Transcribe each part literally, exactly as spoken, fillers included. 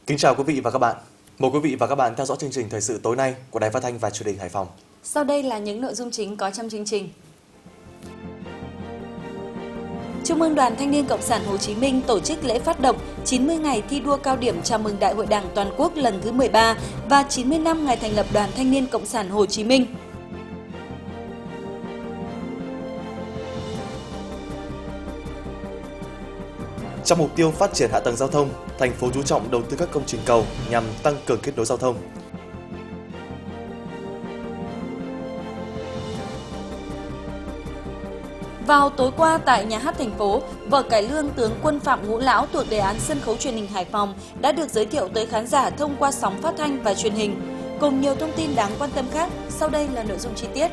Kính chào quý vị và các bạn. Mời quý vị và các bạn theo dõi chương trình thời sự tối nay của Đài Phát thanh và Truyền hình Hải Phòng. Sau đây là những nội dung chính có trong chương trình. Trung ương Đoàn Thanh niên Cộng sản Hồ Chí Minh tổ chức lễ phát động chín mươi ngày thi đua cao điểm chào mừng Đại hội Đảng toàn quốc lần thứ mười ba và chín mươi năm ngày thành lập Đoàn Thanh niên Cộng sản Hồ Chí Minh. Trong mục tiêu phát triển hạ tầng giao thông, thành phố chú trọng đầu tư các công trình cầu nhằm tăng cường kết nối giao thông. Vào tối qua tại Nhà hát thành phố, vở cải lương Tướng quân Phạm Ngũ Lão thuộc đề án sân khấu truyền hình Hải Phòng đã được giới thiệu tới khán giả thông qua sóng phát thanh và truyền hình. Cùng nhiều thông tin đáng quan tâm khác, sau đây là nội dung chi tiết.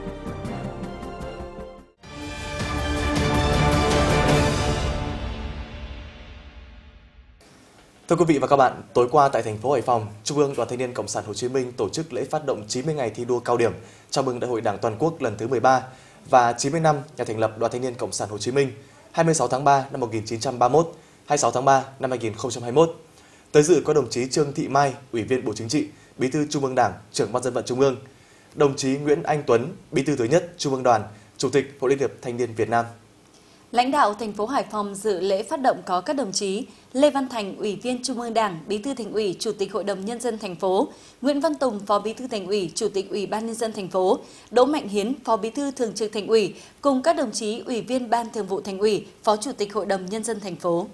Thưa quý vị và các bạn, tối qua tại thành phố Hải Phòng, Trung ương Đoàn Thanh niên Cộng sản Hồ Chí Minh tổ chức lễ phát động chín mươi ngày thi đua cao điểm chào mừng Đại hội Đảng toàn quốc lần thứ mười ba và chín mươi năm ngày thành lập Đoàn Thanh niên Cộng sản Hồ Chí Minh hai mươi sáu tháng ba năm một nghìn chín trăm ba mươi mốt, hai mươi sáu tháng ba năm hai nghìn không trăm hai mươi mốt. Tới dự có đồng chí Trương Thị Mai, Ủy viên Bộ Chính trị, Bí thư Trung ương Đảng, Trưởng Ban Dân vận Trung ương, đồng chí Nguyễn Anh Tuấn, Bí thư thứ nhất Trung ương Đoàn, Chủ tịch Hội Liên hiệp Thanh niên Việt Nam. Lãnh đạo thành phố Hải Phòng dự lễ phát động có các đồng chí Lê Văn Thành, Ủy viên Trung ương Đảng, Bí thư Thành ủy, Chủ tịch Hội đồng Nhân dân thành phố, Nguyễn Văn Tùng, Phó Bí thư Thành ủy, Chủ tịch Ủy ban Nhân dân thành phố, Đỗ Mạnh Hiến, Phó Bí thư Thường trực Thành ủy, cùng các đồng chí Ủy viên Ban Thường vụ Thành ủy, Phó Chủ tịch Hội đồng Nhân dân thành phố.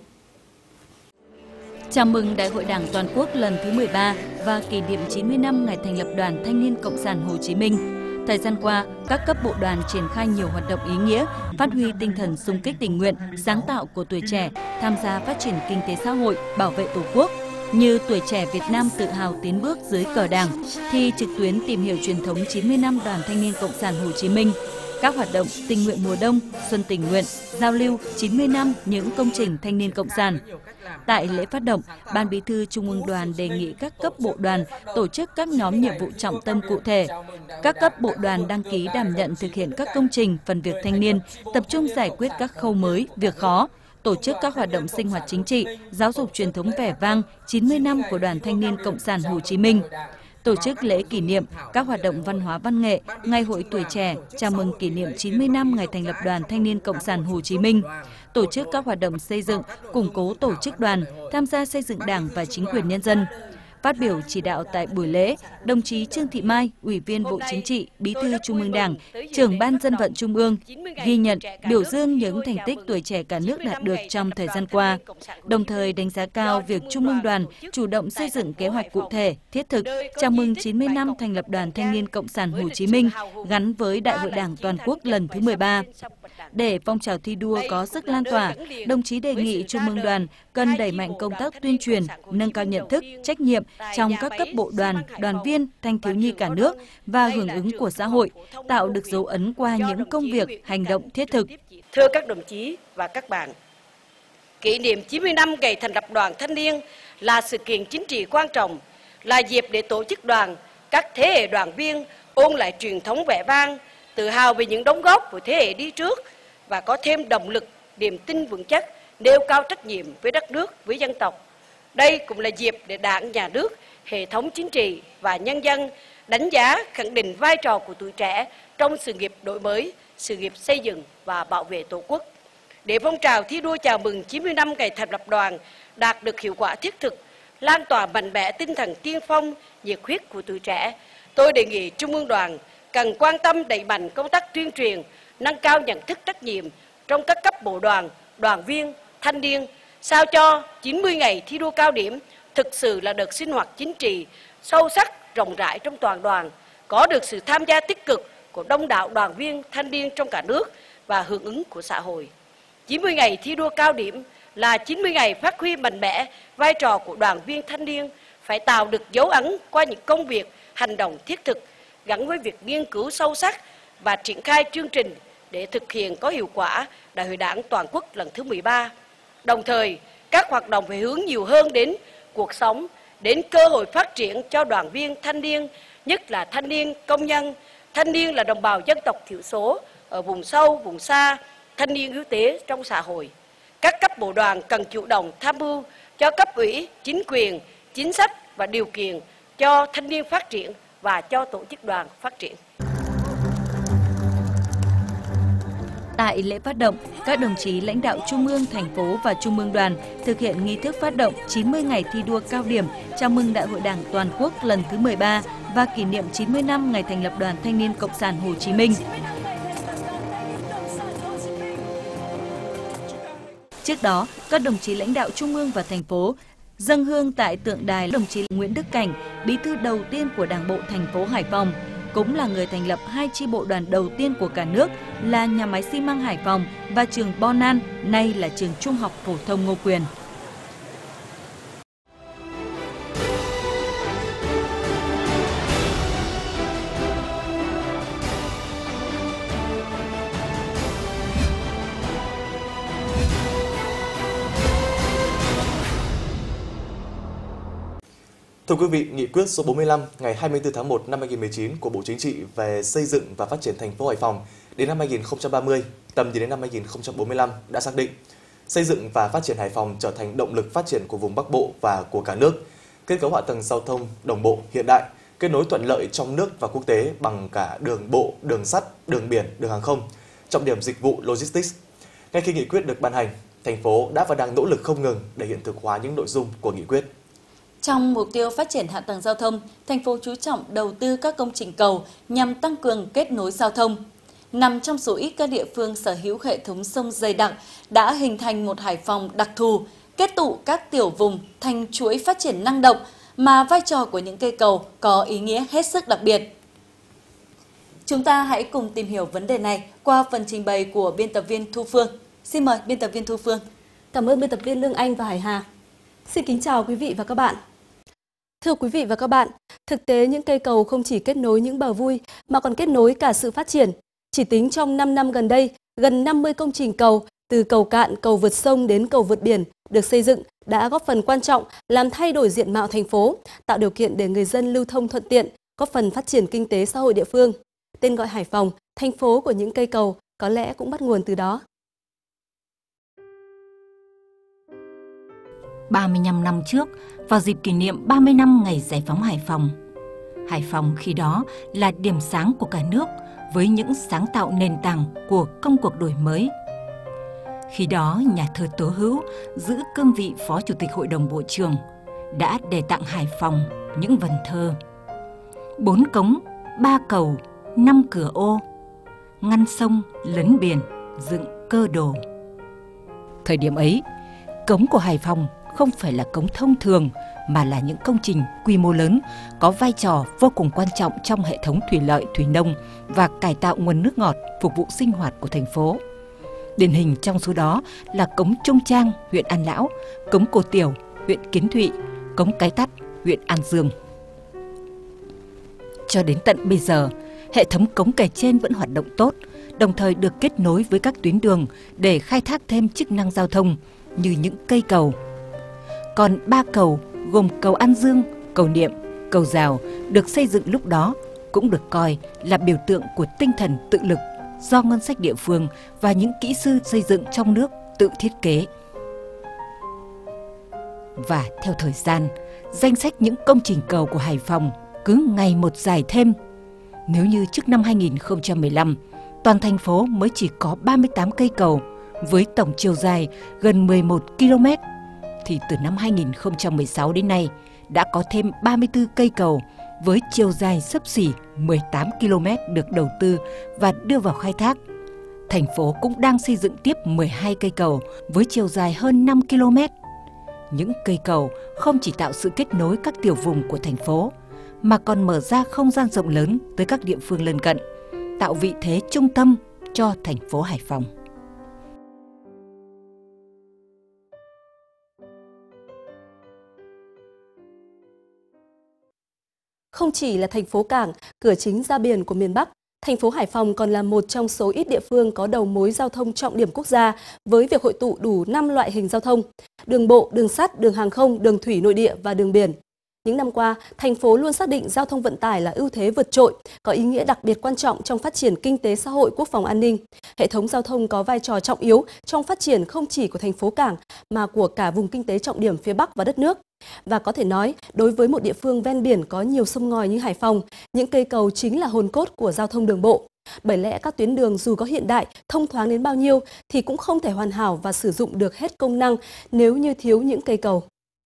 Chào mừng Đại hội Đảng toàn quốc lần thứ mười ba và kỷ niệm chín mươi năm ngày thành lập Đoàn Thanh niên Cộng sản Hồ Chí Minh. Thời gian qua, các cấp bộ đoàn triển khai nhiều hoạt động ý nghĩa, phát huy tinh thần xung kích tình nguyện, sáng tạo của tuổi trẻ, tham gia phát triển kinh tế xã hội, bảo vệ Tổ quốc, như Tuổi trẻ Việt Nam tự hào tiến bước dưới cờ Đảng, thi trực tuyến tìm hiểu truyền thống chín mươi năm Đoàn Thanh niên Cộng sản Hồ Chí Minh, các hoạt động tình nguyện mùa đông, xuân tình nguyện, giao lưu chín mươi năm những công trình thanh niên cộng sản. Tại lễ phát động, Ban Bí thư Trung ương Đoàn đề nghị các cấp bộ đoàn tổ chức các nhóm nhiệm vụ trọng tâm cụ thể. Các cấp bộ đoàn đăng ký đảm nhận thực hiện các công trình, phần việc thanh niên, tập trung giải quyết các khâu mới, việc khó, tổ chức các hoạt động sinh hoạt chính trị, giáo dục truyền thống vẻ vang chín mươi năm của Đoàn Thanh niên Cộng sản Hồ Chí Minh. Tổ chức lễ kỷ niệm, các hoạt động văn hóa văn nghệ, Ngày hội tuổi trẻ, chào mừng kỷ niệm chín mươi năm ngày thành lập Đoàn Thanh niên Cộng sản Hồ Chí Minh. Tổ chức các hoạt động xây dựng, củng cố tổ chức đoàn, tham gia xây dựng Đảng và chính quyền nhân dân. Phát biểu chỉ đạo tại buổi lễ, đồng chí Trương Thị Mai, Ủy viên Bộ Chính trị, Bí thư Trung ương Đảng, Trưởng Ban Dân vận Trung ương, ghi nhận, biểu dương những thành tích tuổi trẻ cả nước đạt được trong thời gian qua, đồng thời đánh giá cao việc Trung ương Đoàn chủ động xây dựng kế hoạch cụ thể, thiết thực, chào mừng chín mươi năm thành lập Đoàn Thanh niên Cộng sản Hồ Chí Minh gắn với Đại hội Đảng toàn quốc lần thứ mười ba. Để phong trào thi đua có sức lan tỏa, đồng chí đề nghị Trung ương Đoàn cần đẩy mạnh công tác tuyên truyền, nâng cao nhận thức, trách nhiệm trong các cấp bộ đoàn, đoàn viên, thanh thiếu nhi cả nước và hưởng ứng của xã hội, tạo được dấu ấn qua những công việc, hành động thiết thực. Thưa các đồng chí và các bạn, kỷ niệm chín mươi năm ngày thành lập Đoàn Thanh niên là sự kiện chính trị quan trọng, là dịp để tổ chức đoàn, các thế hệ đoàn viên ôn lại truyền thống vẻ vang, tự hào về những đóng góp của thế hệ đi trước và có thêm động lực, niềm tin vững chắc, nêu cao trách nhiệm với đất nước, với dân tộc. Đây cũng là dịp để Đảng, Nhà nước, hệ thống chính trị và nhân dân đánh giá, khẳng định vai trò của tuổi trẻ trong sự nghiệp đổi mới, sự nghiệp xây dựng và bảo vệ Tổ quốc. Để phong trào thi đua chào mừng chín mươi năm ngày thành lập đoàn đạt được hiệu quả thiết thực, lan tỏa mạnh mẽ tinh thần tiên phong, nhiệt huyết của tuổi trẻ, tôi đề nghị Trung ương Đoàn cần quan tâm đẩy mạnh công tác tuyên truyền, nâng cao nhận thức trách nhiệm trong các cấp bộ đoàn, đoàn viên, thanh niên, sao cho chín mươi ngày thi đua cao điểm thực sự là đợt sinh hoạt chính trị sâu sắc, rộng rãi trong toàn đoàn, có được sự tham gia tích cực của đông đảo đoàn viên, thanh niên trong cả nước và hưởng ứng của xã hội. chín mươi ngày thi đua cao điểm là chín mươi ngày phát huy mạnh mẽ vai trò của đoàn viên thanh niên, phải tạo được dấu ấn qua những công việc, hành động thiết thực gắn với việc nghiên cứu sâu sắc và triển khai chương trình để thực hiện có hiệu quả Đại hội Đảng toàn quốc lần thứ mười ba. Đồng thời, các hoạt động phải hướng nhiều hơn đến cuộc sống, đến cơ hội phát triển cho đoàn viên thanh niên, nhất là thanh niên công nhân, thanh niên là đồng bào dân tộc thiểu số ở vùng sâu, vùng xa, thanh niên yếu thế trong xã hội. Các cấp bộ đoàn cần chủ động tham mưu cho cấp ủy, chính quyền, chính sách và điều kiện cho thanh niên phát triển và cho tổ chức đoàn phát triển. Tại lễ phát động, các đồng chí lãnh đạo Trung ương, thành phố và Trung ương đoàn thực hiện nghi thức phát động chín mươi ngày thi đua cao điểm chào mừng Đại hội Đảng Toàn quốc lần thứ mười ba và kỷ niệm chín mươi năm ngày thành lập Đoàn Thanh niên Cộng sản Hồ Chí Minh. Trước đó, các đồng chí lãnh đạo Trung ương và thành phố dâng hương tại tượng đài đồng chí Nguyễn Đức Cảnh, bí thư đầu tiên của Đảng bộ thành phố Hải Phòng, cũng là người thành lập hai chi bộ đoàn đầu tiên của cả nước là nhà máy xi măng Hải Phòng và trường Bonan, nay là trường Trung học phổ thông Ngô Quyền. Thưa quý vị, nghị quyết số bốn mươi lăm ngày hai mươi tư tháng một năm hai nghìn không trăm mười chín của Bộ Chính trị về xây dựng và phát triển thành phố Hải Phòng đến năm hai nghìn không trăm ba mươi, tầm nhìn đến năm hai nghìn không trăm bốn mươi lăm đã xác định xây dựng và phát triển Hải Phòng trở thành động lực phát triển của vùng Bắc Bộ và của cả nước. Kết cấu hạ tầng giao thông đồng bộ hiện đại, kết nối thuận lợi trong nước và quốc tế bằng cả đường bộ, đường sắt, đường biển, đường hàng không, trọng điểm dịch vụ logistics. Ngay khi nghị quyết được ban hành, thành phố đã và đang nỗ lực không ngừng để hiện thực hóa những nội dung của nghị quyết. Trong mục tiêu phát triển hạ tầng giao thông, thành phố chú trọng đầu tư các công trình cầu nhằm tăng cường kết nối giao thông. Nằm trong số ít các địa phương sở hữu hệ thống sông dày đặc đã hình thành một Hải Phòng đặc thù, kết tụ các tiểu vùng thành chuỗi phát triển năng động mà vai trò của những cây cầu có ý nghĩa hết sức đặc biệt. Chúng ta hãy cùng tìm hiểu vấn đề này qua phần trình bày của biên tập viên Thu Phương. Xin mời biên tập viên Thu Phương. Cảm ơn biên tập viên Lương Anh và Hải Hà. Xin kính chào quý vị và các bạn. Thưa quý vị và các bạn, thực tế những cây cầu không chỉ kết nối những bờ vui mà còn kết nối cả sự phát triển. Chỉ tính trong năm năm gần đây, gần năm mươi công trình cầu, từ cầu cạn, cầu vượt sông đến cầu vượt biển được xây dựng đã góp phần quan trọng làm thay đổi diện mạo thành phố, tạo điều kiện để người dân lưu thông thuận tiện, góp phần phát triển kinh tế xã hội địa phương. Tên gọi Hải Phòng, thành phố của những cây cầu, có lẽ cũng bắt nguồn từ đó. ba mươi lăm năm trước, vào dịp kỷ niệm ba mươi năm ngày giải phóng Hải Phòng. Hải Phòng khi đó là điểm sáng của cả nước với những sáng tạo nền tảng của công cuộc đổi mới. Khi đó, nhà thơ Tố Hữu giữ cương vị Phó Chủ tịch Hội đồng Bộ trưởng đã đề tặng Hải Phòng những vần thơ: bốn cống, ba cầu, năm cửa ô, ngăn sông, lấn biển, dựng cơ đồ. Thời điểm ấy, cống của Hải Phòng không phải là cống thông thường mà là những công trình quy mô lớn có vai trò vô cùng quan trọng trong hệ thống thủy lợi, thủy nông và cải tạo nguồn nước ngọt phục vụ sinh hoạt của thành phố. Điển hình trong số đó là cống Trung Trang, huyện An Lão, cống Cô Tiểu, huyện Kiến Thụy, cống Cái Tắt, huyện An Dương. Cho đến tận bây giờ, hệ thống cống kể trên vẫn hoạt động tốt, đồng thời được kết nối với các tuyến đường để khai thác thêm chức năng giao thông như những cây cầu. Còn ba cầu gồm cầu An Dương, cầu Niệm, cầu Rào được xây dựng lúc đó cũng được coi là biểu tượng của tinh thần tự lực do ngân sách địa phương và những kỹ sư xây dựng trong nước tự thiết kế. Và theo thời gian, danh sách những công trình cầu của Hải Phòng cứ ngày một dài thêm. Nếu như trước năm hai nghìn không trăm mười lăm, toàn thành phố mới chỉ có ba mươi tám cây cầu với tổng chiều dài gần mười một ki lô mét, thì từ năm hai nghìn không trăm mười sáu đến nay đã có thêm ba mươi tư cây cầu với chiều dài xấp xỉ mười tám ki lô mét được đầu tư và đưa vào khai thác. Thành phố cũng đang xây dựng tiếp mười hai cây cầu với chiều dài hơn năm ki lô mét. Những cây cầu không chỉ tạo sự kết nối các tiểu vùng của thành phố, mà còn mở ra không gian rộng lớn tới các địa phương lân cận, tạo vị thế trung tâm cho thành phố Hải Phòng. Không chỉ là thành phố cảng, cửa chính ra biển của miền Bắc, thành phố Hải Phòng còn là một trong số ít địa phương có đầu mối giao thông trọng điểm quốc gia với việc hội tụ đủ năm loại hình giao thông: đường bộ, đường sắt, đường hàng không, đường thủy nội địa và đường biển. Những năm qua, thành phố luôn xác định giao thông vận tải là ưu thế vượt trội, có ý nghĩa đặc biệt quan trọng trong phát triển kinh tế xã hội, quốc phòng an ninh. Hệ thống giao thông có vai trò trọng yếu trong phát triển không chỉ của thành phố cảng mà của cả vùng kinh tế trọng điểm phía Bắc và đất nước. Và có thể nói, đối với một địa phương ven biển có nhiều sông ngòi như Hải Phòng, những cây cầu chính là hồn cốt của giao thông đường bộ. Bởi lẽ các tuyến đường dù có hiện đại, thông thoáng đến bao nhiêu thì cũng không thể hoàn hảo và sử dụng được hết công năng nếu như thiếu những cây cầu.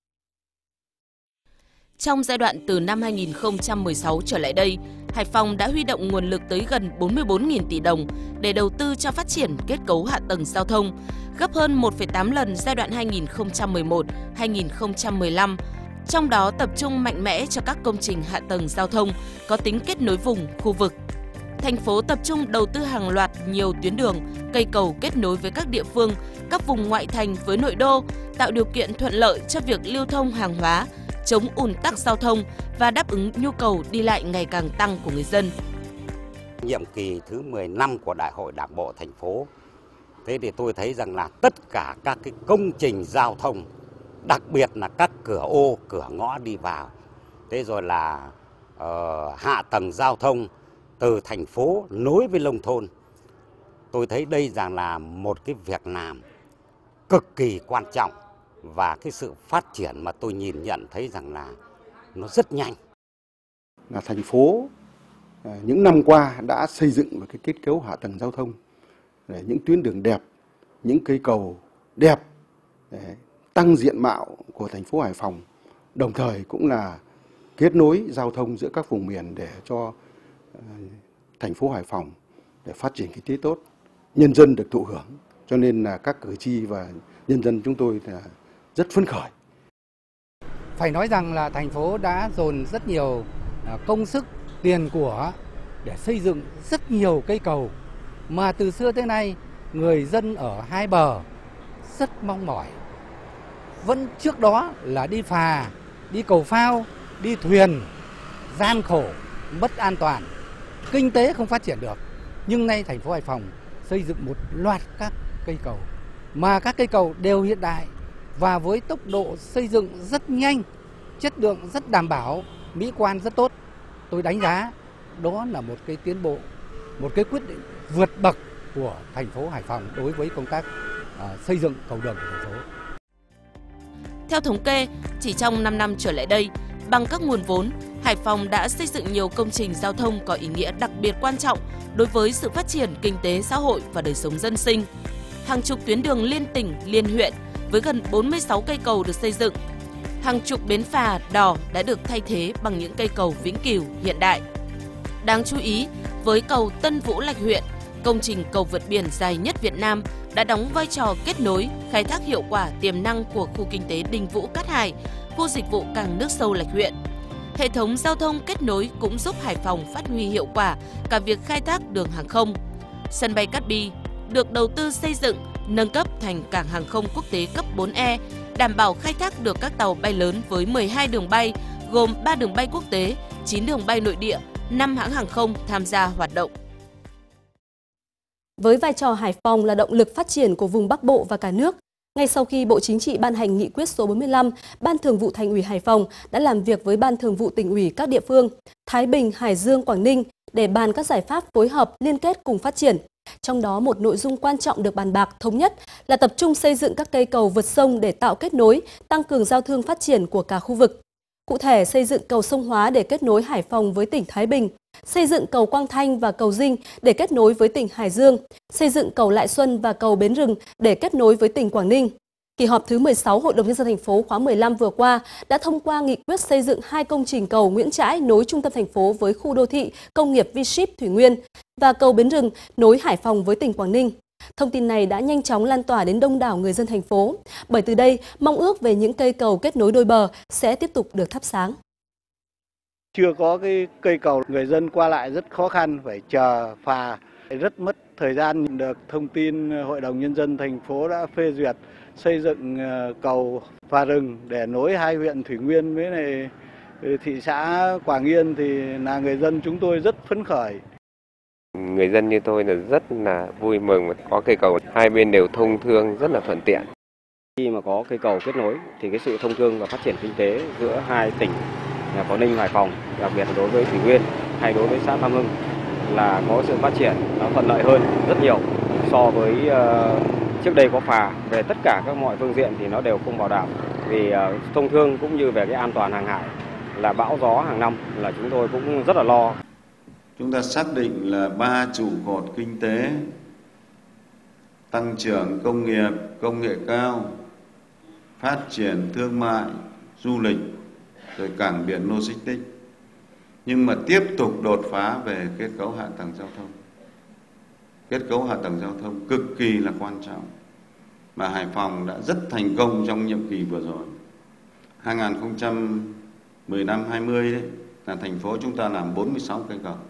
Trong giai đoạn từ năm hai nghìn không trăm mười sáu trở lại đây, Hải Phòng đã huy động nguồn lực tới gần bốn mươi bốn nghìn tỷ đồng để đầu tư cho phát triển kết cấu hạ tầng giao thông, gấp hơn một phẩy tám lần giai đoạn hai nghìn không trăm mười một đến hai nghìn không trăm mười lăm. Trong đó tập trung mạnh mẽ cho các công trình hạ tầng giao thông có tính kết nối vùng, khu vực. Thành phố tập trung đầu tư hàng loạt nhiều tuyến đường, cây cầu kết nối với các địa phương, các vùng ngoại thành với nội đô, tạo điều kiện thuận lợi cho việc lưu thông hàng hóa, chống ùn tắc giao thông và đáp ứng nhu cầu đi lại ngày càng tăng của người dân. Nhiệm kỳ thứ mười lăm của Đại hội Đảng bộ thành phố, thế thì tôi thấy rằng là tất cả các cái công trình giao thông, đặc biệt là các cửa ô, cửa ngõ đi vào, thế rồi là uh, hạ tầng giao thông từ thành phố nối với nông thôn, tôi thấy đây rằng là một cái việc làm cực kỳ quan trọng. Và cái sự phát triển mà tôi nhìn nhận thấy rằng là nó rất nhanh. Là thành phố những năm qua đã xây dựng một cái kết cấu hạ tầng giao thông, để những tuyến đường đẹp, những cây cầu đẹp để tăng diện mạo của thành phố Hải Phòng, đồng thời cũng là kết nối giao thông giữa các vùng miền để cho thành phố Hải Phòng để phát triển kinh tế tốt, nhân dân được thụ hưởng. Cho nên là các cử tri và nhân dân chúng tôi là rất phấn khởi. Phải nói rằng là thành phố đã dồn rất nhiều công sức, tiền của để xây dựng rất nhiều cây cầu mà từ xưa tới nay người dân ở hai bờ rất mong mỏi. Vẫn trước đó là đi phà, đi cầu phao, đi thuyền, gian khổ, mất an toàn, kinh tế không phát triển được. Nhưng nay thành phố Hải Phòng xây dựng một loạt các cây cầu mà các cây cầu đều hiện đại và với tốc độ xây dựng rất nhanh, chất lượng rất đảm bảo, mỹ quan rất tốt. Tôi đánh giá đó là một cái tiến bộ, một cái quyết định vượt bậc của thành phố Hải Phòng đối với công tác uh, xây dựng cầu đường của thành phố. Theo thống kê, chỉ trong năm năm trở lại đây, bằng các nguồn vốn, Hải Phòng đã xây dựng nhiều công trình giao thông có ý nghĩa đặc biệt quan trọng đối với sự phát triển kinh tế xã hội và đời sống dân sinh. Hàng chục tuyến đường liên tỉnh, liên huyện với gần bốn mươi sáu cây cầu được xây dựng. Hàng chục bến phà, đò đã được thay thế bằng những cây cầu vĩnh cửu hiện đại. Đáng chú ý, với cầu Tân Vũ Lạch huyện, công trình cầu vượt biển dài nhất Việt Nam đã đóng vai trò kết nối, khai thác hiệu quả tiềm năng của khu kinh tế Đình Vũ Cát Hải, khu dịch vụ cảng nước sâu Lạch huyện. Hệ thống giao thông kết nối cũng giúp Hải Phòng phát huy hiệu quả cả việc khai thác đường hàng không. Sân bay Cát Bi được đầu tư xây dựng, nâng cấp thành cảng hàng không quốc tế cấp bốn E, đảm bảo khai thác được các tàu bay lớn với mười hai đường bay, gồm ba đường bay quốc tế, chín đường bay nội địa, năm hãng hàng không tham gia hoạt động. Với vai trò Hải Phòng là động lực phát triển của vùng Bắc Bộ và cả nước, ngay sau khi Bộ Chính trị ban hành nghị quyết số bốn mươi lăm, Ban Thường vụ Thành ủy Hải Phòng đã làm việc với Ban Thường vụ Tỉnh ủy các địa phương Thái Bình, Hải Dương, Quảng Ninh để bàn các giải pháp phối hợp liên kết cùng phát triển. Trong đó một nội dung quan trọng được bàn bạc thống nhất là tập trung xây dựng các cây cầu vượt sông để tạo kết nối, tăng cường giao thương phát triển của cả khu vực. Cụ thể, xây dựng cầu Sông Hóa để kết nối Hải Phòng với tỉnh Thái Bình, xây dựng cầu Quang Thanh và cầu Dinh để kết nối với tỉnh Hải Dương, xây dựng cầu Lại Xuân và cầu Bến Rừng để kết nối với tỉnh Quảng Ninh. Kỳ họp thứ mười sáu Hội đồng Nhân dân thành phố khóa mười lăm vừa qua đã thông qua nghị quyết xây dựng hai công trình cầu Nguyễn Trãi nối trung tâm thành phố với khu đô thị công nghiệp V-Ship Thủy Nguyên và cầu Bến Rừng nối Hải Phòng với tỉnh Quảng Ninh. Thông tin này đã nhanh chóng lan tỏa đến đông đảo người dân thành phố, bởi từ đây mong ước về những cây cầu kết nối đôi bờ sẽ tiếp tục được thắp sáng. Chưa có cái cây cầu, người dân qua lại rất khó khăn, phải chờ phà, rất mất thời gian. Được thông tin Hội đồng Nhân dân thành phố đã phê duyệt xây dựng cầu phà rừng để nối hai huyện Thủy Nguyên với này thị xã Quảng Yên thì là người dân chúng tôi rất phấn khởi. Người dân như tôi là rất là vui mừng có cây cầu, hai bên đều thông thương rất là thuận tiện. Khi mà có cây cầu kết nối thì cái sự thông thương và phát triển kinh tế giữa hai tỉnh Quảng Ninh, Hải Phòng, đặc biệt là đối với Thủy Nguyên hay đối với xã Tam Hưng là có sự phát triển nó thuận lợi hơn rất nhiều so với uh, Trước đây có phà, về tất cả các mọi phương diện thì nó đều không bảo đảm. Vì thông thương cũng như về cái an toàn hàng hải là bão gió hàng năm là chúng tôi cũng rất là lo. Chúng ta xác định là ba trụ cột kinh tế: tăng trưởng công nghiệp, công nghệ cao, phát triển thương mại, du lịch, rồi cảng biển logistics. Nhưng mà tiếp tục đột phá về kết cấu hạ tầng giao thông. Kết cấu hạ tầng giao thông cực kỳ là quan trọng, mà Hải Phòng đã rất thành công trong nhiệm kỳ vừa rồi. hai nghìn không trăm mười lăm hai mươi đấy là thành phố chúng ta làm bốn mươi sáu cây cầu,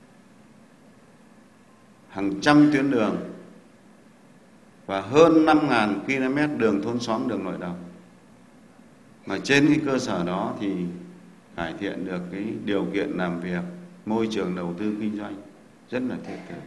hàng trăm tuyến đường và hơn năm nghìn ki lô mét đường thôn xóm, đường nội đồng. Mà trên cái cơ sở đó thì cải thiện được cái điều kiện làm việc, môi trường đầu tư kinh doanh rất là thiết thực.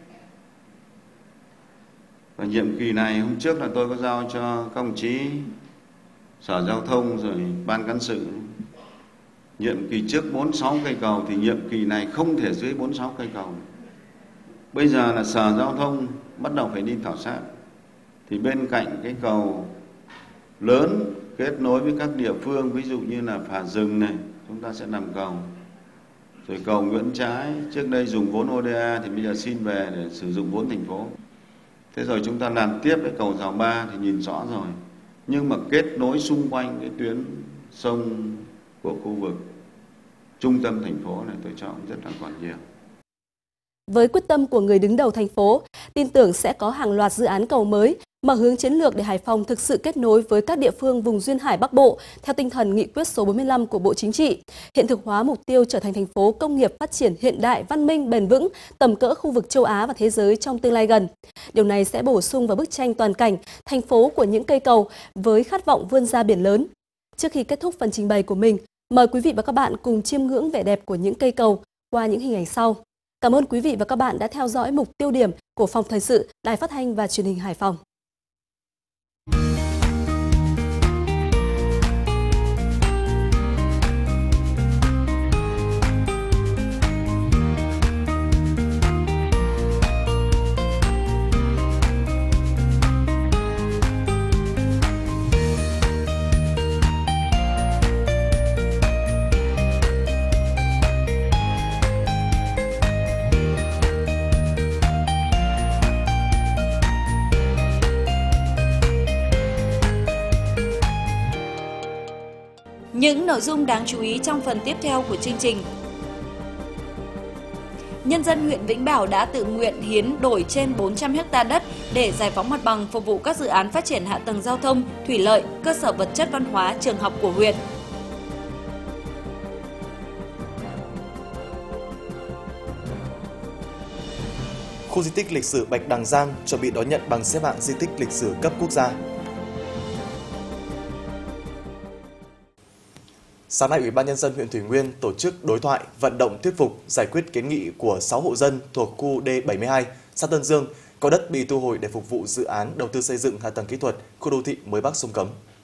Và nhiệm kỳ này, hôm trước là tôi có giao cho các đồng chí Sở Giao thông rồi Ban Cán sự. Nhiệm kỳ trước bốn mươi sáu cây cầu thì nhiệm kỳ này không thể dưới bốn mươi sáu cây cầu. Bây giờ là Sở Giao thông bắt đầu phải đi khảo sát. Thì bên cạnh cái cầu lớn kết nối với các địa phương, ví dụ như là Phà Rừng này, chúng ta sẽ làm cầu. Rồi cầu Nguyễn Trãi, trước đây dùng vốn ô đê a thì bây giờ xin về để sử dụng vốn thành phố. Thế rồi chúng ta làm tiếp cái cầu Rào Ba thì nhìn rõ rồi. Nhưng mà kết nối xung quanh cái tuyến sông của khu vực trung tâm thành phố này tôi cho cũng rất là còn nhiều. Với quyết tâm của người đứng đầu thành phố, tin tưởng sẽ có hàng loạt dự án cầu mới, mở hướng chiến lược để Hải Phòng thực sự kết nối với các địa phương vùng duyên hải Bắc Bộ theo tinh thần nghị quyết số bốn mươi lăm của Bộ Chính trị, hiện thực hóa mục tiêu trở thành thành phố công nghiệp phát triển hiện đại, văn minh, bền vững, tầm cỡ khu vực châu Á và thế giới trong tương lai gần. Điều này sẽ bổ sung vào bức tranh toàn cảnh thành phố của những cây cầu với khát vọng vươn ra biển lớn. Trước khi kết thúc phần trình bày của mình, mời quý vị và các bạn cùng chiêm ngưỡng vẻ đẹp của những cây cầu qua những hình ảnh sau. Cảm ơn quý vị và các bạn đã theo dõi mục tiêu điểm của Phòng Thời sự, Đài Phát thanh và Truyền hình Hải Phòng. Những nội dung đáng chú ý trong phần tiếp theo của chương trình. Nhân dân huyện Vĩnh Bảo đã tự nguyện hiến đổi trên bốn trăm héc ta đất để giải phóng mặt bằng phục vụ các dự án phát triển hạ tầng giao thông, thủy lợi, cơ sở vật chất văn hóa, trường học của huyện. Khu di tích lịch sử Bạch Đằng Giang chuẩn bị đón nhận bằng xếp hạng di tích lịch sử cấp quốc gia. Sáng nay, Ủy ban Nhân dân huyện Thủy Nguyên tổ chức đối thoại, vận động thuyết phục, giải quyết kiến nghị của sáu hộ dân thuộc khu D bảy mươi hai, xã Tân Dương, có đất bị thu hồi để phục vụ dự án đầu tư xây dựng hạ tầng kỹ thuật khu đô thị mới Bắc Sông Cấm.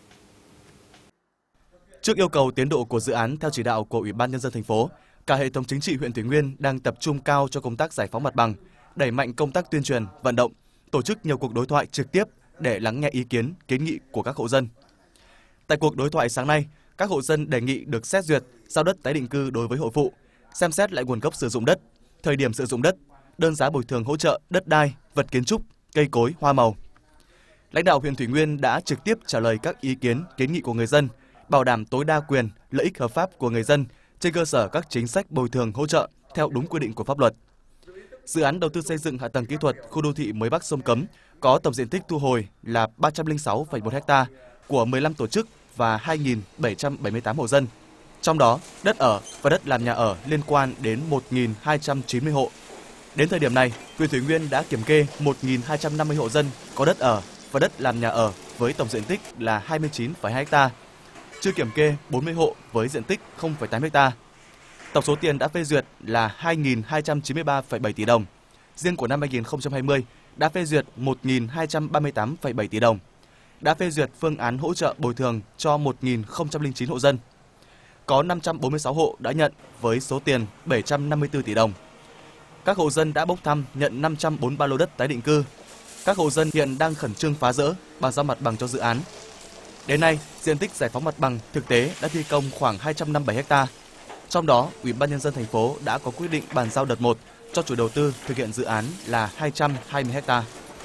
Trước yêu cầu tiến độ của dự án theo chỉ đạo của Ủy ban Nhân dân thành phố, cả hệ thống chính trị huyện Thủy Nguyên đang tập trung cao cho công tác giải phóng mặt bằng, đẩy mạnh công tác tuyên truyền, vận động, tổ chức nhiều cuộc đối thoại trực tiếp để lắng nghe ý kiến, kiến nghị của các hộ dân. Tại cuộc đối thoại sáng nay, các hộ dân đề nghị được xét duyệt giao đất tái định cư đối với hộ phụ, xem xét lại nguồn gốc sử dụng đất, thời điểm sử dụng đất, đơn giá bồi thường hỗ trợ đất đai, vật kiến trúc, cây cối, hoa màu. Lãnh đạo huyện Thủy Nguyên đã trực tiếp trả lời các ý kiến, kiến nghị của người dân, bảo đảm tối đa quyền, lợi ích hợp pháp của người dân trên cơ sở các chính sách bồi thường hỗ trợ theo đúng quy định của pháp luật. Dự án đầu tư xây dựng hạ tầng kỹ thuật khu đô thị mới Bắc Sông Cấm có tổng diện tích thu hồi là ba trăm lẻ sáu phẩy một ha của mười lăm tổ chức và hai nghìn bảy trăm bảy mươi tám hộ dân. Trong đó, đất ở và đất làm nhà ở liên quan đến một nghìn hai trăm chín mươi hộ. Đến thời điểm này, huyện Thủy Nguyên đã kiểm kê một nghìn hai trăm năm mươi hộ dân có đất ở và đất làm nhà ở với tổng diện tích là hai mươi chín phẩy hai ha. Chưa kiểm kê bốn mươi hộ với diện tích không phẩy tám ha. Tổng số tiền đã phê duyệt là hai nghìn hai trăm chín mươi ba phẩy bảy tỷ đồng. Riêng của năm hai nghìn không trăm hai mươi đã phê duyệt một nghìn hai trăm ba mươi tám phẩy bảy tỷ đồng. Đã phê duyệt phương án hỗ trợ bồi thường cho một nghìn không trăm lẻ chín hộ dân. Có năm trăm bốn mươi sáu hộ đã nhận với số tiền bảy trăm năm mươi tư tỷ đồng. Các hộ dân đã bốc thăm nhận năm trăm bốn mươi ba lô đất tái định cư. Các hộ dân hiện đang khẩn trương phá dỡ, bàn giao mặt bằng cho dự án. Đến nay, diện tích giải phóng mặt bằng thực tế đã thi công khoảng hai trăm năm mươi bảy héc ta. Trong đó, Ủy ban Nhân dân thành phố đã có quyết định bàn giao đợt một cho chủ đầu tư thực hiện dự án là hai trăm hai mươi héc ta.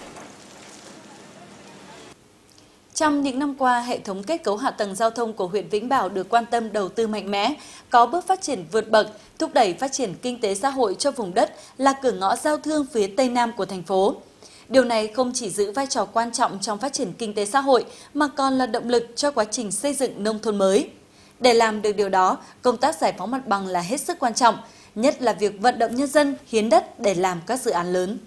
Trong những năm qua, hệ thống kết cấu hạ tầng giao thông của huyện Vĩnh Bảo được quan tâm đầu tư mạnh mẽ, có bước phát triển vượt bậc, thúc đẩy phát triển kinh tế xã hội cho vùng đất là cửa ngõ giao thương phía Tây Nam của thành phố. Điều này không chỉ giữ vai trò quan trọng trong phát triển kinh tế xã hội mà còn là động lực cho quá trình xây dựng nông thôn mới. Để làm được điều đó, công tác giải phóng mặt bằng là hết sức quan trọng, nhất là việc vận động nhân dân hiến đất để làm các dự án lớn.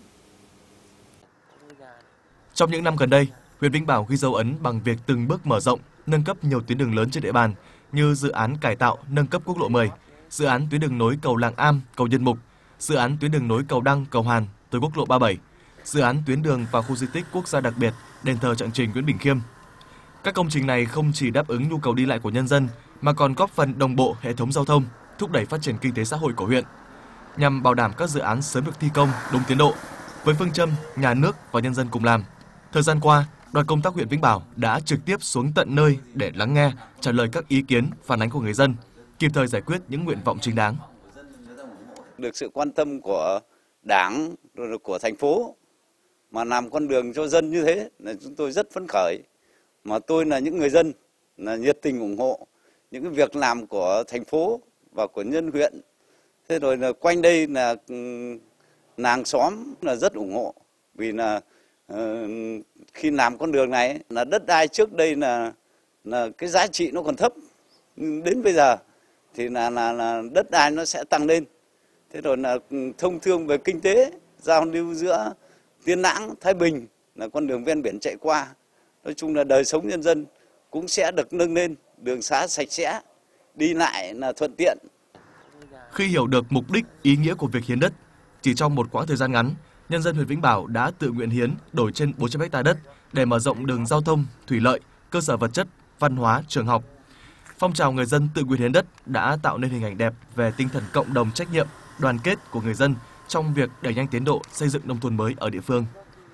Trong những năm gần đây, huyện Vĩnh Bảo ghi dấu ấn bằng việc từng bước mở rộng, nâng cấp nhiều tuyến đường lớn trên địa bàn như dự án cải tạo nâng cấp quốc lộ mười, dự án tuyến đường nối cầu Làng Am, cầu Nhân Mục, dự án tuyến đường nối cầu Đăng, cầu Hàn tới quốc lộ ba mươi bảy, dự án tuyến đường vào khu di tích quốc gia đặc biệt đền thờ Trạng Trình Nguyễn Bỉnh Khiêm. Các công trình này không chỉ đáp ứng nhu cầu đi lại của nhân dân mà còn góp phần đồng bộ hệ thống giao thông, thúc đẩy phát triển kinh tế xã hội của huyện. Nhằm bảo đảm các dự án sớm được thi công đúng tiến độ, với phương châm nhà nước và nhân dân cùng làm, thời gian qua, đoàn công tác huyện Vĩnh Bảo đã trực tiếp xuống tận nơi để lắng nghe, trả lời các ý kiến, phản ánh của người dân, kịp thời giải quyết những nguyện vọng chính đáng. Được sự quan tâm của Đảng, của thành phố mà làm con đường cho dân như thế là chúng tôi rất phấn khởi. Mà tôi là những người dân là nhiệt tình ủng hộ những cái việc làm của thành phố và của nhân huyện. Thế rồi là quanh đây là làng xóm là rất ủng hộ, vì là uh, khi làm con đường này là đất đai trước đây là là cái giá trị nó còn thấp, đến bây giờ thì là là, là đất đai nó sẽ tăng lên. Thế rồi là thông thương về kinh tế, giao lưu giữa Tiên Lãng, Thái Bình là con đường ven biển chạy qua. Nói chung là đời sống nhân dân cũng sẽ được nâng lên, đường xá sạch sẽ, đi lại là thuận tiện. Khi hiểu được mục đích, ý nghĩa của việc hiến đất, chỉ trong một quãng thời gian ngắn, nhân dân huyện Vĩnh Bảo đã tự nguyện hiến đổi trên bốn trăm héc ta đất để mở rộng đường giao thông, thủy lợi, cơ sở vật chất, văn hóa, trường học. Phong trào người dân tự nguyện hiến đất đã tạo nên hình ảnh đẹp về tinh thần cộng đồng trách nhiệm, đoàn kết của người dân trong việc đẩy nhanh tiến độ xây dựng nông thôn mới ở địa phương.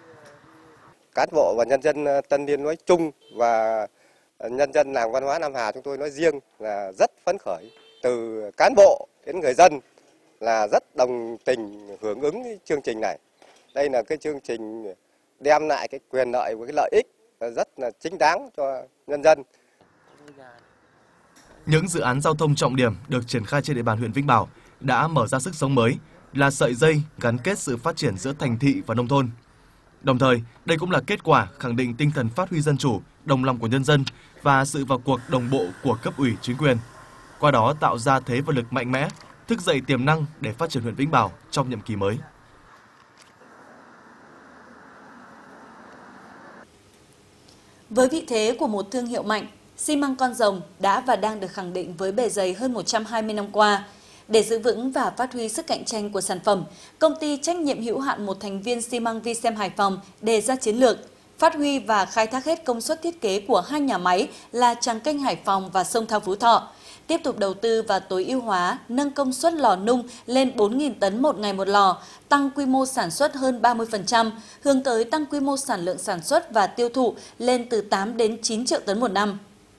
Cán bộ và nhân dân Tân Liên nói chung và nhân dân làng văn hóa Nam Hà chúng tôi nói riêng là rất phấn khởi. Từ cán bộ đến người dân là rất đồng tình hưởng ứng cái chương trình này. Đây là cái chương trình đem lại cái quyền lợi và cái lợi ích rất là chính đáng cho nhân dân. Những dự án giao thông trọng điểm được triển khai trên địa bàn huyện Vĩnh Bảo đã mở ra sức sống mới, là sợi dây gắn kết sự phát triển giữa thành thị và nông thôn. Đồng thời, đây cũng là kết quả khẳng định tinh thần phát huy dân chủ, đồng lòng của nhân dân và sự vào cuộc đồng bộ của cấp ủy chính quyền. Qua đó tạo ra thế và lực mạnh mẽ, thức dậy tiềm năng để phát triển huyện Vĩnh Bảo trong nhiệm kỳ mới. Với vị thế của một thương hiệu mạnh, xi măng Con Rồng đã và đang được khẳng định với bề dày hơn một trăm hai mươi năm qua. Để giữ vững và phát huy sức cạnh tranh của sản phẩm, công ty trách nhiệm hữu hạn một thành viên xi măng Vicem Hải Phòng đề ra chiến lược phát huy và khai thác hết công suất thiết kế của hai nhà máy là Tràng Kênh Hải Phòng và Sông Thao Phú Thọ, tiếp tục đầu tư và tối ưu hóa, nâng công suất lò nung lên bốn nghìn tấn một ngày một lò, tăng quy mô sản xuất hơn ba mươi phần trăm, hướng tới tăng quy mô sản lượng sản xuất và tiêu thụ lên từ tám đến chín triệu tấn một năm.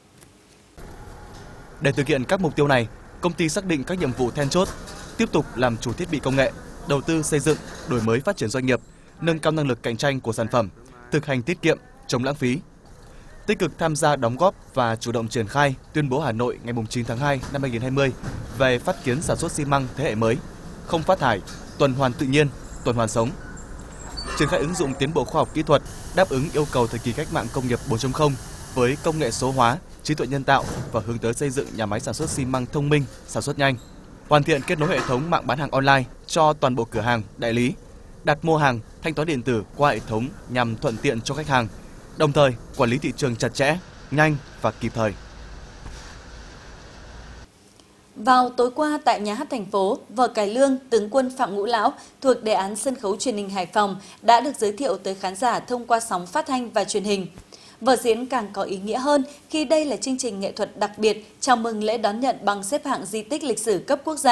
Để thực hiện các mục tiêu này, công ty xác định các nhiệm vụ then chốt, tiếp tục làm chủ thiết bị công nghệ, đầu tư xây dựng, đổi mới phát triển doanh nghiệp, nâng cao năng lực cạnh tranh của sản phẩm, thực hành tiết kiệm, chống lãng phí. Tích cực tham gia đóng góp và chủ động triển khai tuyên bố Hà Nội ngày chín tháng hai năm hai nghìn không trăm hai mươi về phát kiến sản xuất xi măng thế hệ mới, không phát thải, tuần hoàn tự nhiên, tuần hoàn sống. Triển khai ứng dụng tiến bộ khoa học kỹ thuật đáp ứng yêu cầu thời kỳ cách mạng công nghiệp bốn chấm không với công nghệ số hóa, trí tuệ nhân tạo và hướng tới xây dựng nhà máy sản xuất xi măng thông minh, sản xuất nhanh, hoàn thiện kết nối hệ thống mạng bán hàng online cho toàn bộ cửa hàng, đại lý, đặt mua hàng, thanh toán điện tử qua hệ thống nhằm thuận tiện cho khách hàng, đồng thời quản lý thị trường chặt chẽ, nhanh và kịp thời. Vào tối qua tại Nhà hát thành phố, vở cải lương Tướng quân Phạm Ngũ Lão thuộc đề án sân khấu truyền hình Hải Phòng đã được giới thiệu tới khán giả thông qua sóng phát thanh và truyền hình. Vở diễn càng có ý nghĩa hơn khi đây là chương trình nghệ thuật đặc biệt chào mừng lễ đón nhận bằng xếp hạng di tích lịch sử cấp quốc gia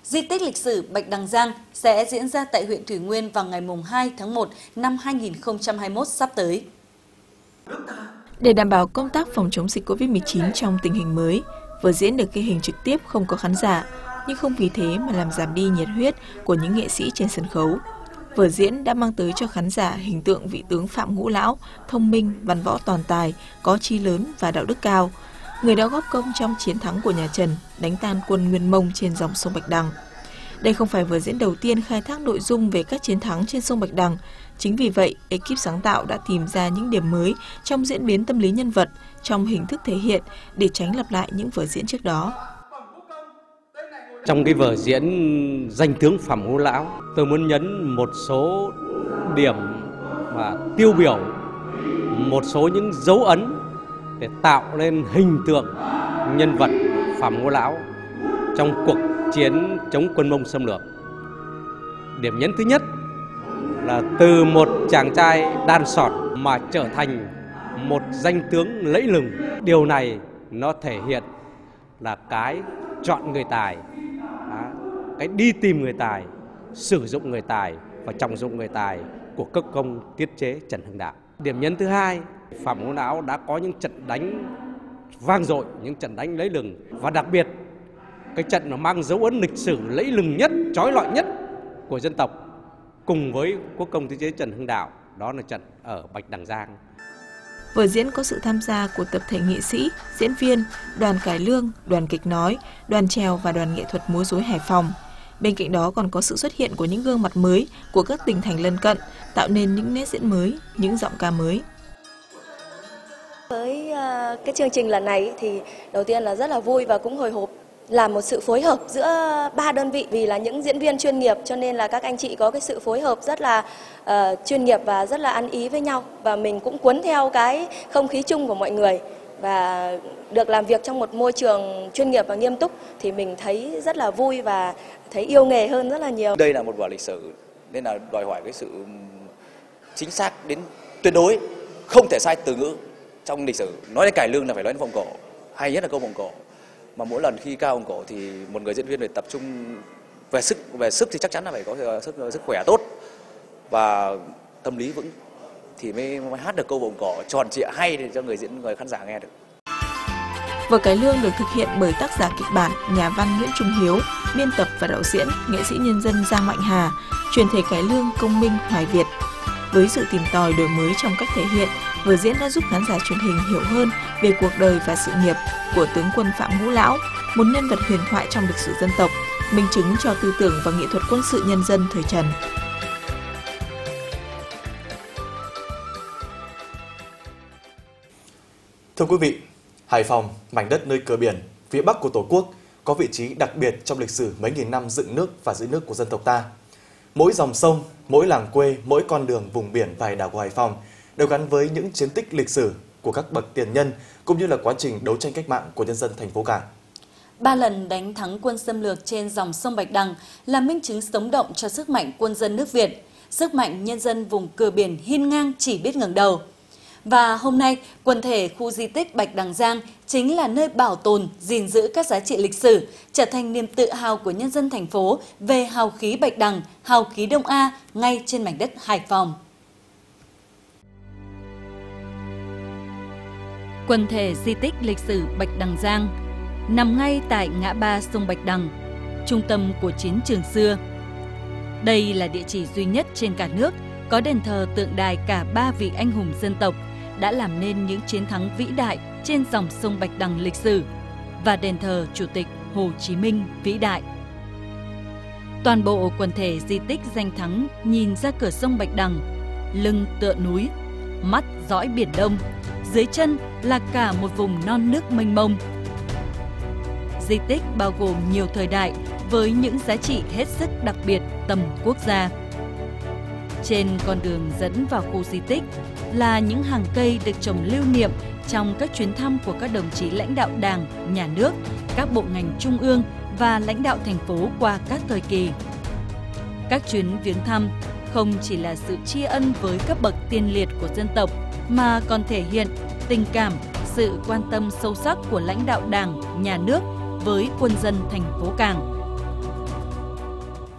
Di tích lịch sử Bạch Đằng Giang sẽ diễn ra tại huyện Thủy Nguyên vào ngày hai tháng một năm hai nghìn không trăm hai mươi mốt sắp tới. Để đảm bảo công tác phòng chống dịch Covid mười chín trong tình hình mới, vở diễn được ghi hình trực tiếp không có khán giả, nhưng không vì thế mà làm giảm đi nhiệt huyết của những nghệ sĩ trên sân khấu. Vở diễn đã mang tới cho khán giả hình tượng vị tướng Phạm Ngũ Lão, thông minh, văn võ toàn tài, có chí lớn và đạo đức cao, người đã góp công trong chiến thắng của nhà Trần, đánh tan quân Nguyên Mông trên dòng sông Bạch Đằng. Đây không phải vở diễn đầu tiên khai thác nội dung về các chiến thắng trên sông Bạch Đằng. Chính vì vậy, ekip sáng tạo đã tìm ra những điểm mới trong diễn biến tâm lý nhân vật, trong hình thức thể hiện để tránh lặp lại những vở diễn trước đó. Trong cái vở diễn Danh tướng Phạm Ngũ Lão, tôi muốn nhấn một số điểm và tiêu biểu, một số những dấu ấn để tạo nên hình tượng nhân vật Phạm Ngũ Lão trong cuộc chiến chống quân Mông xâm lược. Điểm nhấn thứ nhất là từ một chàng trai đan sọt mà trở thành một danh tướng lẫy lừng. Điều này nó thể hiện là cái chọn người tài, cái đi tìm người tài, sử dụng người tài và trọng dụng người tài của các công tiết chế Trần Hưng Đạo. Điểm nhấn thứ hai, Phạm Ngũ Lão đã có những trận đánh vang dội, những trận đánh lẫy lừng, và đặc biệt cái trận nó mang dấu ấn lịch sử lẫy lừng nhất, chói lọi nhất của dân tộc cùng với quốc công tiết chế Trần Hưng Đạo, đó là trận ở Bạch Đằng Giang. Vở diễn có sự tham gia của tập thể nghệ sĩ, diễn viên, đoàn cải lương, đoàn kịch nói, đoàn chèo và đoàn nghệ thuật múa rối Hải Phòng. Bên cạnh đó còn có sự xuất hiện của những gương mặt mới của các tỉnh thành lân cận, tạo nên những nét diễn mới, những giọng ca mới. Với cái chương trình lần này thì đầu tiên là rất là vui và cũng hồi hộp, là một sự phối hợp giữa ba đơn vị, vì là những diễn viên chuyên nghiệp cho nên là các anh chị có cái sự phối hợp rất là uh, chuyên nghiệp và rất là ăn ý với nhau, và mình cũng cuốn theo cái không khí chung của mọi người, và được làm việc trong một môi trường chuyên nghiệp và nghiêm túc thì mình thấy rất là vui và thấy yêu nghề hơn rất là nhiều. Đây là một vở lịch sử nên là đòi hỏi cái sự chính xác đến tuyệt đối, không thể sai từ ngữ. Trong lịch sử nói đến cải lương là phải nói đến vòng cổ, hay nhất là câu vòng cổ. Mà mỗi lần khi ca vòng cổ thì một người diễn viên phải tập trung về sức, về sức thì chắc chắn là phải có sức sức khỏe tốt và tâm lý vững thì mới, mới hát được câu vòng cổ tròn trịa hay để cho người diễn người khán giả nghe được. Vở cải lương được thực hiện bởi tác giả kịch bản, nhà văn Nguyễn Trung Hiếu, biên tập và đạo diễn nghệ sĩ nhân dân Giang Mạnh Hà, truyền thể cải lương công minh Hoài Việt. Với sự tìm tòi đổi mới trong cách thể hiện, vở diễn đã giúp khán giả truyền hình hiểu hơn về cuộc đời và sự nghiệp của tướng quân Phạm Ngũ Lão, một nhân vật huyền thoại trong lịch sử dân tộc, minh chứng cho tư tưởng và nghệ thuật quân sự nhân dân thời Trần. Thưa quý vị, Hải Phòng, mảnh đất nơi cửa biển, phía Bắc của Tổ quốc, có vị trí đặc biệt trong lịch sử mấy nghìn năm dựng nước và giữ nước của dân tộc ta. Mỗi dòng sông, mỗi làng quê, mỗi con đường vùng biển và hải đảo của Hải Phòng đều gắn với những chiến tích lịch sử của các bậc tiền nhân cũng như là quá trình đấu tranh cách mạng của nhân dân thành phố Cảng. Ba lần đánh thắng quân xâm lược trên dòng sông Bạch Đằng là minh chứng sống động cho sức mạnh quân dân nước Việt, sức mạnh nhân dân vùng cửa biển hiên ngang chỉ biết ngẩng đầu. Và hôm nay, quần thể khu di tích Bạch Đằng Giang chính là nơi bảo tồn, gìn giữ các giá trị lịch sử, trở thành niềm tự hào của nhân dân thành phố về hào khí Bạch Đằng, hào khí Đông A ngay trên mảnh đất Hải Phòng. Quần thể di tích lịch sử Bạch Đằng Giang nằm ngay tại ngã ba sông Bạch Đằng, trung tâm của chiến trường xưa. Đây là địa chỉ duy nhất trên cả nước có đền thờ tượng đài cả ba vị anh hùng dân tộc đã làm nên những chiến thắng vĩ đại trên dòng sông Bạch Đằng lịch sử và đền thờ Chủ tịch Hồ Chí Minh vĩ đại. Toàn bộ quần thể di tích danh thắng nhìn ra cửa sông Bạch Đằng, lưng tựa núi, mắt dõi biển Đông, dưới chân là cả một vùng non nước mênh mông. Di tích bao gồm nhiều thời đại với những giá trị hết sức đặc biệt tầm quốc gia. Trên con đường dẫn vào khu di tích là những hàng cây được trồng lưu niệm trong các chuyến thăm của các đồng chí lãnh đạo Đảng, Nhà nước, các bộ ngành trung ương và lãnh đạo thành phố qua các thời kỳ. Các chuyến viếng thăm không chỉ là sự tri ân với các bậc tiên liệt của dân tộc mà còn thể hiện tình cảm, sự quan tâm sâu sắc của lãnh đạo Đảng, Nhà nước với quân dân thành phố Cảng.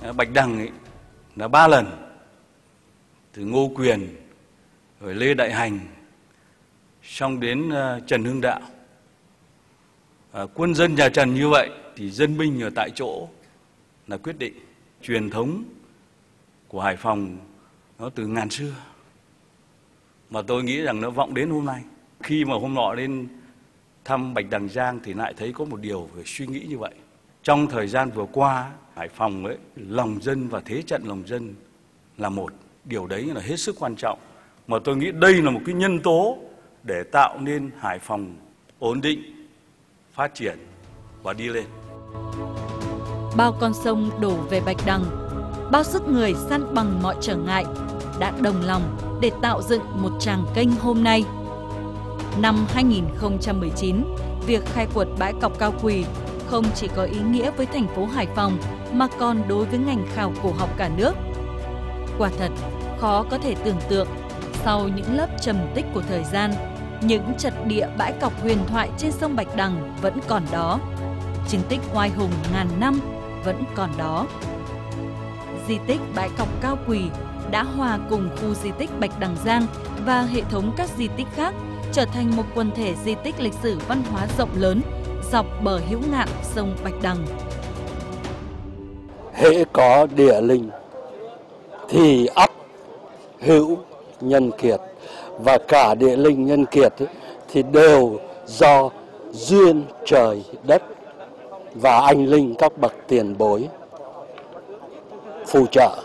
Bạch Đằng ấy là ba lần, từ Ngô Quyền, rồi Lê Đại Hành, xong đến Trần Hưng Đạo. À, quân dân nhà Trần như vậy thì dân binh ở tại chỗ là quyết định. Truyền thống của Hải Phòng nó từ ngàn xưa, mà tôi nghĩ rằng nó vọng đến hôm nay. Khi mà hôm nọ lên thăm Bạch Đằng Giang thì lại thấy có một điều phải suy nghĩ như vậy. Trong thời gian vừa qua, Hải Phòng ấy, lòng dân và thế trận lòng dân là một. Điều đấy là hết sức quan trọng. Mà tôi nghĩ đây là một cái nhân tố để tạo nên Hải Phòng ổn định, phát triển và đi lên. Bao con sông đổ về Bạch Đằng, bao sức người san bằng mọi trở ngại đã đồng lòng để tạo dựng một tràng kênh hôm nay. Năm hai nghìn không trăm mười chín, việc khai quật bãi cọc Cao Quỳ không chỉ có ý nghĩa với thành phố Hải Phòng mà còn đối với ngành khảo cổ học cả nước. Quả thật, khó có thể tưởng tượng, sau những lớp trầm tích của thời gian, những trật địa bãi cọc huyền thoại trên sông Bạch Đằng vẫn còn đó. Chứng tích oai hùng ngàn năm vẫn còn đó. Di tích bãi cọc Cao Quỳ đã hòa cùng khu di tích Bạch Đằng Giang và hệ thống các di tích khác trở thành một quần thể di tích lịch sử văn hóa rộng lớn dọc bờ hữu ngạn sông Bạch Đằng. Hễ có địa linh thì ắt hữu nhân kiệt, và cả địa linh nhân kiệt ấy, thì đều do duyên trời đất và anh linh các bậc tiền bối phù trợ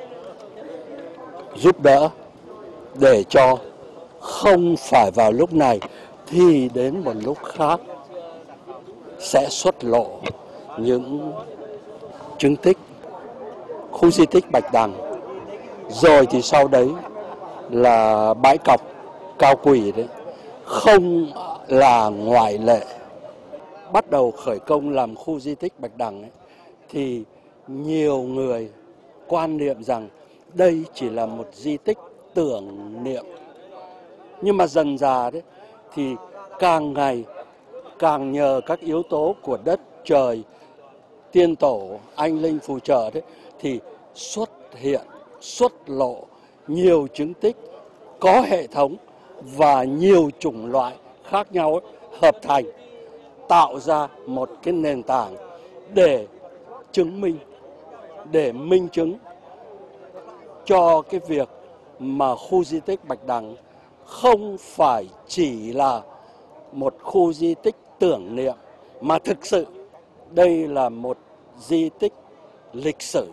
giúp đỡ, để cho không phải vào lúc này thì đến một lúc khác sẽ xuất lộ những chứng tích khu di tích Bạch Đằng. Rồi thì sau đấy là bãi cọc Cao Quỳ đấy không là ngoại lệ. Bắt đầu khởi công làm khu di tích Bạch Đằng ấy, thì nhiều người quan niệm rằng đây chỉ là một di tích tưởng niệm. Nhưng mà dần dà đấy thì càng ngày càng nhờ các yếu tố của đất trời, tiên tổ, anh linh phù trợ đấy, thì xuất hiện, xuất lộ nhiều chứng tích có hệ thống và nhiều chủng loại khác nhau ấy, hợp thành, tạo ra một cái nền tảng để chứng minh, để minh chứng cho cái việc mà khu di tích Bạch Đằng không phải chỉ là một khu di tích tưởng niệm, mà thực sự đây là một di tích lịch sử.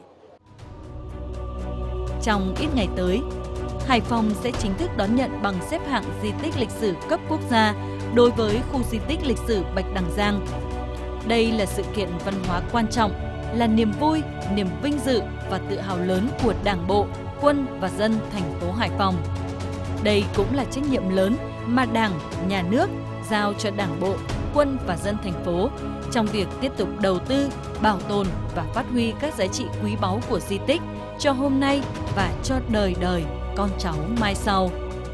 Trong ít ngày tới, Hải Phòng sẽ chính thức đón nhận bằng xếp hạng di tích lịch sử cấp quốc gia đối với khu di tích lịch sử Bạch Đằng Giang. Đây là sự kiện văn hóa quan trọng, là niềm vui, niềm vinh dự và tự hào lớn của Đảng bộ, quân và dân thành phố Hải Phòng. Đây cũng là trách nhiệm lớn mà Đảng, Nhà nước giao cho Đảng bộ, quân và dân thành phố trong việc tiếp tục đầu tư, bảo tồn và phát huy các giá trị quý báu của di tích cho hôm nay và cho đời đời con cháu mai sau.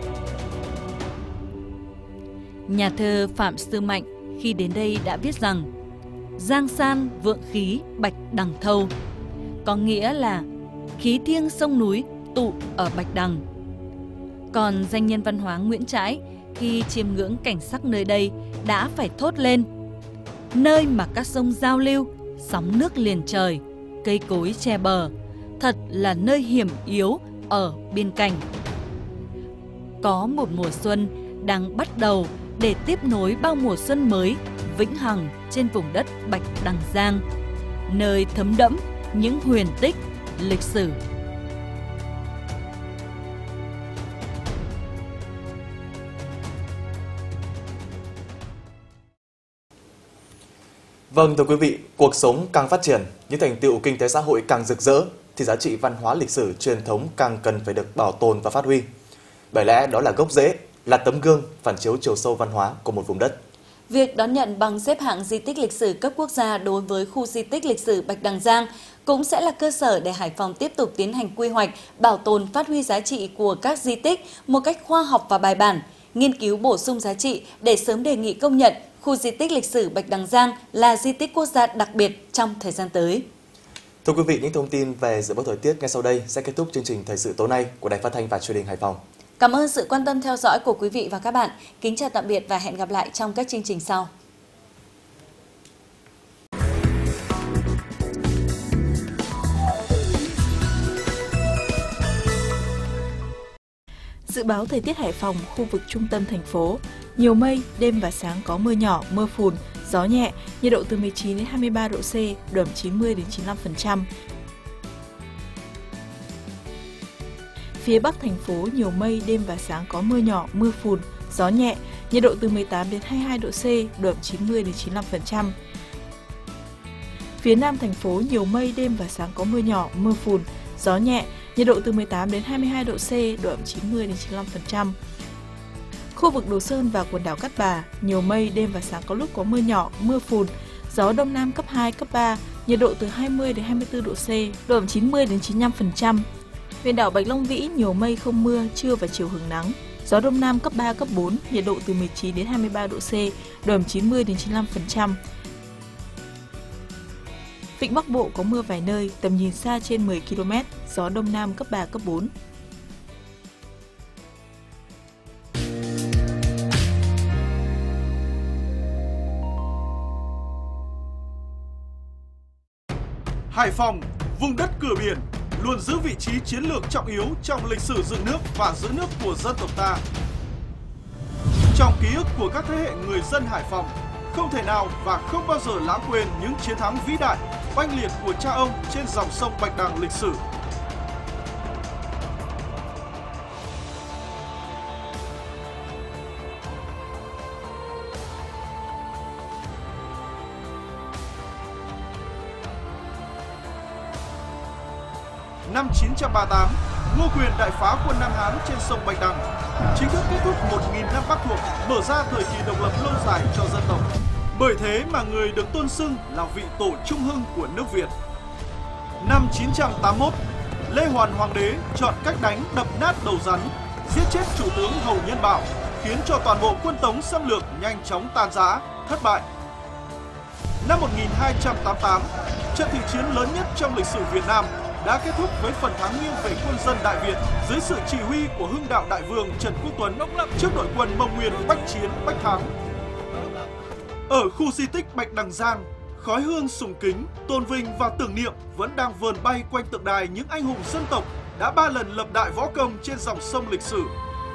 Nhà thơ Phạm Sư Mạnh khi đến đây đã viết rằng Giang san vượng khí Bạch Đằng thâu, có nghĩa là khí thiêng sông núi tụ ở Bạch Đằng. Còn danh nhân văn hóa Nguyễn Trãi khi chiêm ngưỡng cảnh sắc nơi đây đã phải thốt lên: nơi mà các sông giao lưu, sóng nước liền trời, cây cối che bờ, thật là nơi hiểm yếu ở biên cảnh. Có một mùa xuân đang bắt đầu để tiếp nối bao mùa xuân mới vĩnh hằng trên vùng đất Bạch Đằng Giang, nơi thấm đẫm những huyền tích lịch sử. Vâng, thưa quý vị, cuộc sống càng phát triển, những thành tựu kinh tế xã hội càng rực rỡ, thì giá trị văn hóa lịch sử truyền thống càng cần phải được bảo tồn và phát huy. Bởi lẽ đó là gốc rễ, là tấm gương phản chiếu chiều sâu văn hóa của một vùng đất. Việc đón nhận bằng xếp hạng di tích lịch sử cấp quốc gia đối với khu di tích lịch sử Bạch Đằng Giang cũng sẽ là cơ sở để Hải Phòng tiếp tục tiến hành quy hoạch, bảo tồn, phát huy giá trị của các di tích một cách khoa học và bài bản, nghiên cứu bổ sung giá trị để sớm đề nghị công nhận khu di tích lịch sử Bạch Đằng Giang là di tích quốc gia đặc biệt trong thời gian tới. Thưa quý vị, những thông tin về dự báo thời tiết ngay sau đây sẽ kết thúc chương trình Thời sự tối nay của Đài Phát thanh và Truyền hình Hải Phòng. Cảm ơn sự quan tâm theo dõi của quý vị và các bạn. Kính chào tạm biệt và hẹn gặp lại trong các chương trình sau. Dự báo thời tiết Hải Phòng, khu vực trung tâm thành phố, nhiều mây, đêm và sáng có mưa nhỏ, mưa phùn, gió nhẹ, nhiệt độ từ mười chín đến hai mươi ba độ C, độ ẩm chín mươi đến chín mươi lăm phần trăm. Phía Bắc thành phố nhiều mây, đêm và sáng có mưa nhỏ, mưa phùn, gió nhẹ, nhiệt độ từ mười tám đến hai mươi hai độ C, độ ẩm chín mươi đến chín mươi lăm phần trăm. Phía Nam thành phố nhiều mây, đêm và sáng có mưa nhỏ, mưa phùn, gió nhẹ, nhiệt độ từ mười tám đến hai mươi hai độ C, độ ẩm chín mươi đến chín mươi lăm phần trăm. Khu vực Đồ Sơn và quần đảo Cát Bà, nhiều mây, đêm và sáng có lúc có mưa nhỏ, mưa phùn, gió Đông Nam cấp hai, cấp ba, nhiệt độ từ hai mươi đến hai mươi tư độ C, độ ẩm chín mươi đến chín mươi lăm phần trăm. Huyện đảo Bạch Long Vĩ, nhiều mây không mưa, trưa và chiều hưởng nắng, gió Đông Nam cấp ba, cấp bốn, nhiệt độ từ mười chín đến hai mươi ba độ C, độ ẩm chín mươi đến chín mươi lăm phần trăm. Vịnh Bắc Bộ có mưa vài nơi, tầm nhìn xa trên mười ki lô mét, gió Đông Nam cấp ba, cấp bốn. Hải Phòng, vùng đất cửa biển, luôn giữ vị trí chiến lược trọng yếu trong lịch sử dựng nước và giữ nước của dân tộc ta. Trong ký ức của các thế hệ người dân Hải Phòng, không thể nào và không bao giờ lãng quên những chiến thắng vĩ đại, oanh liệt của cha ông trên dòng sông Bạch Đằng lịch sử. Năm chín trăm ba mươi tám, Ngô Quyền đại phá quân Nam Hán trên sông Bạch Đằng, chính thức kết thúc một nghìn năm Bắc thuộc, mở ra thời kỳ độc lập lâu dài cho dân tộc. Bởi thế mà người được tôn xưng là vị tổ trung hưng của nước Việt. Năm chín trăm tám mươi mốt, Lê Hoàn Hoàng đế chọn cách đánh đập nát đầu rắn, giết chết chủ tướng Hầu Nhân Bảo, khiến cho toàn bộ quân Tống xâm lược nhanh chóng tan rã, thất bại. Năm một nghìn hai trăm tám mươi tám, trận thị chiến lớn nhất trong lịch sử Việt Nam đã kết thúc với phần thắng nghiêng về quân dân Đại Việt dưới sự chỉ huy của Hưng Đạo Đại Vương Trần Quốc Tuấn trước đội quân Mông Nguyên bách chiến bách thắng. Ở khu di tích Bạch Đằng Giang, khói hương sùng kính, tôn vinh và tưởng niệm vẫn đang vờn bay quanh tượng đài những anh hùng dân tộc đã ba lần lập đại võ công trên dòng sông lịch sử.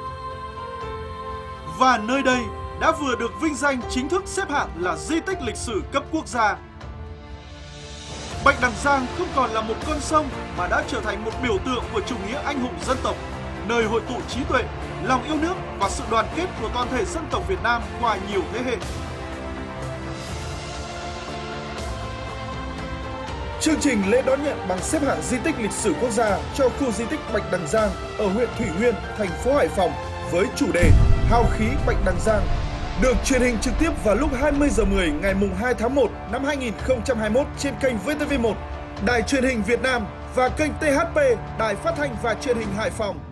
Và nơi đây đã vừa được vinh danh chính thức xếp hạng là di tích lịch sử cấp quốc gia. Bạch Đằng Giang không còn là một con sông mà đã trở thành một biểu tượng của chủ nghĩa anh hùng dân tộc, nơi hội tụ trí tuệ, lòng yêu nước và sự đoàn kết của toàn thể dân tộc Việt Nam qua nhiều thế hệ. Chương trình lễ đón nhận bằng xếp hạng di tích lịch sử quốc gia cho khu di tích Bạch Đằng Giang ở huyện Thủy Nguyên, thành phố Hải Phòng với chủ đề Hào khí Bạch Đằng Giang được truyền hình trực tiếp vào lúc hai mươi giờ mười ngày mùng hai tháng một năm hai nghìn không trăm hai mươi mốt trên kênh vê tê vê một, Đài Truyền hình Việt Nam và kênh tê hát pê, Đài Phát thanh và Truyền hình Hải Phòng.